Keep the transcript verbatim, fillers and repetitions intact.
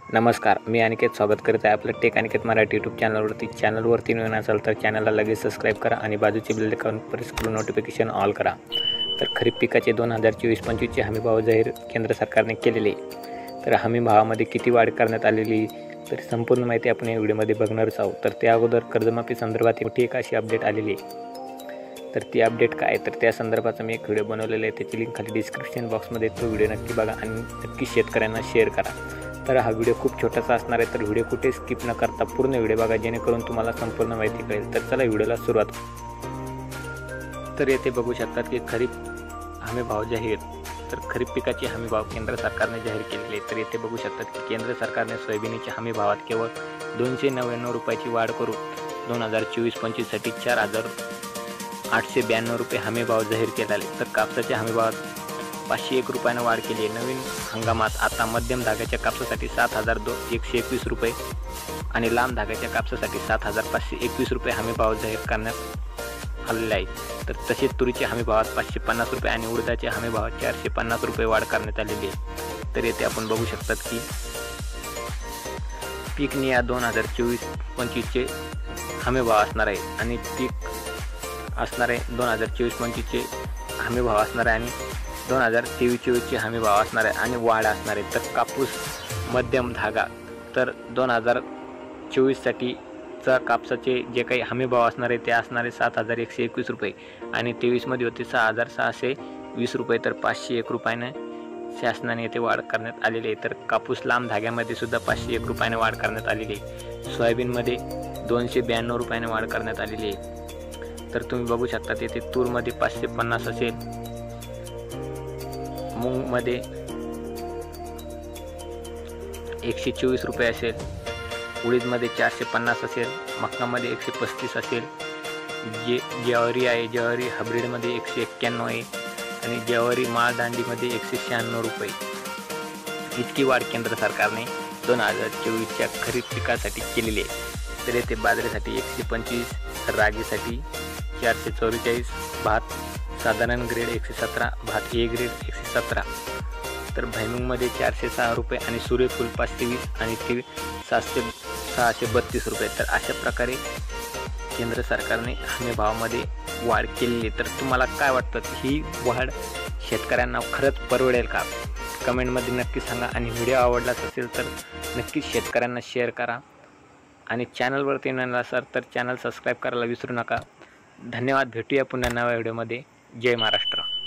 नमस्कार, मी अनिकेत स्वागत करत आहे आपलं टेक अनिकेत मराठी यूट्यूब चॅनलवरती। चॅनलवरती नवीन असाल तर चॅनलला लगेच सबस्क्राईब करा आणि बाजूची बेल आयकॉन प्रेस करून नोटिफिकेशन ऑल करा। तर खरीप पिकाचे दोन हजार चोवीस पंचवीसचे हमी भाव जाहीर केंद्र सरकारने केलेले। तर हमी भावामध्ये किती वाढ करण्यात आलेली तर संपूर्ण माहिती आपण या व्हिडिओमध्ये बघणारच आहोत। तर त्या अगोदर कर्जमाफी संदर्भात मोठी एक अशी अपडेट आलेली आहे। तर ती अपडेट काय तर त्या संदर्भाचा मी एक व्हिडिओ बनवलेला आहे, त्याची लिंक खाली डिस्क्रिप्शन बॉक्समध्ये, तो व्हिडिओ नक्की बघा आणि नक्की शेतकऱ्यांना शेअर करा। तर हा व्हिडिओ खूप छोटासा असणार आहे, तर व्हिडिओ कुठे स्किप न करता पूर्ण व्हिडिओ बघा जेणेकरून तुम्हाला संपूर्ण माहिती कळेल। तर चला व्हिडिओला सुरुवात। तर येथे बघू शकतात की खरीप हमी भाव जाहीर। तर खरीप पिकाचे हमी भाव केंद्र सरकारने जाहीर केलेले। तर येथे बघू शकतात की केंद्र सरकारने सोयाबीनच्या हमी भावात केवळ दोनशे नव्याण्णव रुपयाची वाढ करून दोन हजार चोवीस पंचवीससाठी चार हजार आठशे ब्याण्णव रुपये हमी भाव जाहीर केला आहे। तर कापसाच्या हमी भावात पाचशे एक रुपयानं वाढ केली आहे। नवीन हंगामात आता मध्यम धाग्याच्या कापसासाठी सात हजार दो एकशे एकवीस रुपये आणि लांब धाग्याच्या कापसासाठी सात हजार पाचशे एकवीस रुपये हमी भाव जाहीर करण्यात आलेले आहे। तर तसेच तुरीच्या हमी भावात पाचशे पन्नास रुपये आणि उडदाच्या हमी भावात चारशे पन्नास रुपये वाढ करण्यात आलेली आहे। तर येथे आपण बघू शकतात की पीक निया दोन हजार चोवीस पंचवीसचे हमी भाव असणार आहे आणि पीक असणार आहे दोन हजार चोवीस पंचवीसचे हमी भाव असणार आहे आणि दोन हजार तेवीस चोवीसचे हमी भाव असणार आहे आणि वाढ असणार आहे। तर कापूस मध्यम धागा तर दोन हजार चोवीससाठीचा कापसाचे जे काही हमी भाव असणार आहे ते असणार आहे सात हजार एकशे एकवीस रुपये आणि तेवीसमध्ये होते सहा हजार सहाशे वीस रुपये। तर पाचशे एक रुपयाने शासनाने येथे वाढ करण्यात आलेली आहे। तर कापूस लांब धाग्यामध्ये सुद्धा पाचशे एक रुपयाने वाढ करण्यात आलेली आहे। सोयाबीनमध्ये दोनशे ब्याण्णव रुपयाने वाढ करण्यात आलेली आहे। तर तुम्ही बघू शकता येथे तूरमध्ये पाचशे पन्नास असेल, मूगमध्ये एकशे चोवीस रुपये असेल, उडीदमध्ये चारशे पन्नास असेल, मक्कामध्ये एकशे पस्तीस असेल, जे ज्वारी आहे ज्वारी हायब्रिडमध्ये एकशे एक्क्याण्णव आहे आणि ज्वारी माळदांडीमध्ये एकशे शहाण्णव रुपये इतकी वाढ केंद्र सरकारने दोन हजार चोवीसच्या खरीप पिकासाठी केलेली आहे। तर येथे बाजरीसाठी एकशे पंचवीस, रागीसाठी चारशे चौवेचाळीस, भात साधारण ग्रेड एकशे सतरा, भात ए ग्रेड एकशे सतरा, तर भुईमुगमध्ये चारशे सहा रुपये आणि सूर्यफूल पाचशे वीस आणि तीळ सातशे सहाशे बत्तीस रुपये। तर अशा प्रकारे केंद्र सरकारने हमी भावामध्ये वाढ केलेली। तर तुम्हाला काय वाटतं ही वाढ शेतकऱ्यांना खरंच परवडेल का? कमेंटमध्ये नक्की सांगा आणि व्हिडिओ आवडलाच असेल तर नक्कीच शेतकऱ्यांना शेअर करा आणि चॅनलवरती नवीन असाल तर चॅनल सबस्क्राईब करायला विसरू नका। धन्यवाद, भेटूया पुन्हा नव्या व्हिडिओमध्ये। जय महाराष्ट्र।